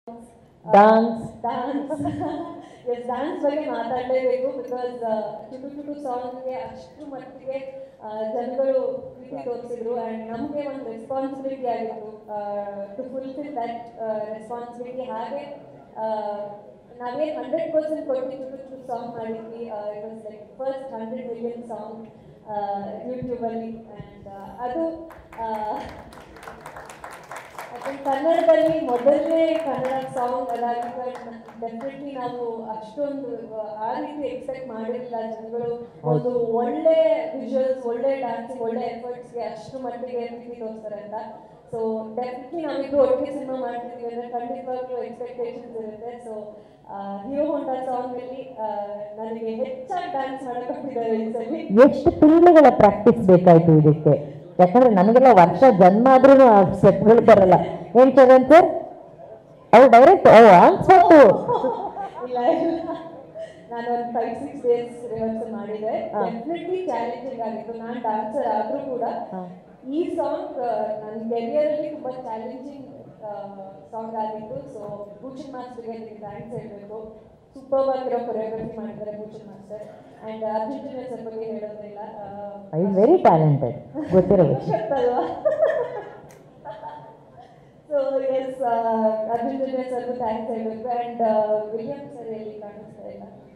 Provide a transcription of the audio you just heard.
Dance dance S dance ಬಗ್ಗೆ ಮಾತಾಡಲೇಬೇಕು because ಚುಟು ಚುಟು ಸಾಂಗ್ಗೆ ಅಷ್ಟು ಮಟ್ಟಿಗೆ ಜನಗಳು ಪ್ರೀತಿ ತೋರಿಸಿದ್ರು ಆ್ಯಂಡ್ ನಮಗೆ ಒಂದು ರೆಸ್ಪಾನ್ಸಿಬಿಲಿಟಿ ಆಗಿತ್ತು ಟು ಫುಲ್ಫಿಲ್ ದಟ್ ರೆಸ್ಪಾನ್ಸಿಬಿಲಿಟಿ. ಹಾಗೆ ನಾವೇನು 100% ಕೊಟ್ಟು ಚುಟು ಚುಟು ಸಾಂಗ್ ಮಾಡಿದ್ವಿ. It was like first 100 million song ಯೂಟ್ಯೂಬಲ್ಲಿ ಆ್ಯಂಡ್ ಅದು ಕನ್ನಡದಲ್ಲಿ ಮೊದಲನೇ ಕನ್ನಡ ಸಾಂಗ್ ಅದಾಗಿತ್ತು. ಡೆಫಿನೆಟ್ಲಿ ನಾವು ಅಷ್ಟೊಂದು ಆ ರೀತಿ ಎಕ್ಸ್ಪೆಕ್ಟ್ ಮಾಡಿರಲಿಲ್ಲ. ಜನಗಳು ಒಂದು ಒಳ್ಳೆ ವಿಜುವಲ್ಸ್, ಒಳ್ಳೆ ಡ್ಯಾನ್ಸಿಂಗ್, ಒಳ್ಳೆ ಎಫರ್ಟ್ಸ್ಗೆ ಅಷ್ಟು ಮಟ್ಟಿಗೆ ಪ್ರೀತಿ ತೋರಿಸ್ತಾರೆ ಅಂತ. ಸೊ ಡೆಫಿನೆಟ್ಲಿ ನಾವಿಬ್ಬರು ಒಟ್ಟಿಗೆ ಸಿನಿಮಾ ಮಾಡ್ತಿದ್ದೀವಿ ಅಂದರೆ ಖಂಡಿತವಾಗ್ಲೂ ಎಕ್ಸ್ಪೆಕ್ಟೇಷನ್ಸ್ ಇರುತ್ತೆ. ಸೊ ಹೀರೋ ಹೊಂಡಾ ಸಾಂಗಲ್ಲಿ ನನಗೆ ಹೆಚ್ಚಾಗಿ ಡ್ಯಾನ್ಸ್ ಮಾಡಕ್ಕಾಗ್ತಿದ್ದಾರೆ ಈ ಸಲ. ಎಷ್ಟು ತಿಂಗಳುಗಳ ಪ್ರಾಕ್ಟೀಸ್ ಬೇಕಾಯ್ತು ಇದಕ್ಕೆ? ಯಾಕಂದ್ರೆ ನಮಗೆಲ್ಲ ವರ್ಷ ಜನ್ಮ ಆದ್ರೂ ಸ್ಟೆಪ್ಗಳು ಬರಲ್ಲ. ಏನ್ ಚರಣ್ ಸರ್ ಅವ್ರು ಡೈರೆಕ್ಟ್ ಅನ್ಸ್ಬಿಟ್ಟು ಇಲ್ಲ ನಾನು ಒಂದು 5-6 ಡೇಸ್ ರಿಹರ್ಸಲ್ ಮಾಡಿದೆ. ಡೆಫಿನೆಟ್ಲಿ ಚಾಲೆಂಜಿಂಗ್ ಆಗಿತ್ತು. ನಾನು ಡಾನ್ಸರ್ ಆದರೂ ಕೂಡ ಈ ಸಾಂಗ್ ನನ್ನ ಕೆರಿಯರಲ್ಲಿ ತುಂಬ ಚಾಲೆಂಜಿಂಗ್ ಸಾಂಗ್ ಆಗಿತ್ತು. ಸೊ ಭೂಷಣ್ ಮಾಸ್ಟರ್ಗೆ ಥ್ಯಾಂಕ್ಸ್ ಹೇಳಬೇಕು. ಸೂಪರ್ ಆಗಿರೋ ಕೊರಿಯೋಗ್ರಫಿ ಮಾಡಿದ್ದಾರೆ Bhushan master. And Arjun Janya sir ಬಗ್ಗೆ ಹೇಳೋದಿಲ್ಲ, ಐ ವೆರಿ ಟ್ಯಾಲೆಂಟೆಡ್, ಗೊತ್ತಿರೋ ಅಲ್ವಾ. ಸೊ ಎಸ್ ಅರ್ಜುನ್ ಜುನಿಯರ್ ಸರ್ಗೂ ಥ್ಯಾಂಕ್ಸ್ ಹೇಳಬೇಕು. ಆ್ಯಂಡ್ ವಿಲಿಯಮ್ ಸರ್ ಎಲ್ಲಿ ಕಾಣಿಸ್ತಾ ಇಲ್ಲ.